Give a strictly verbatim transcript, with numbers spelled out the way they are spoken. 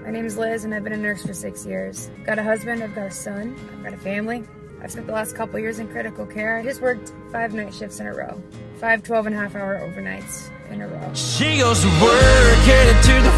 My name's Liz and I've been a nurse for six years. I've got a husband, I've got a son, I've got a family. I've spent the last couple years in critical care. I just worked five night shifts in a row. Five twelve and a half hour overnights in a row. She goes to work, headed to the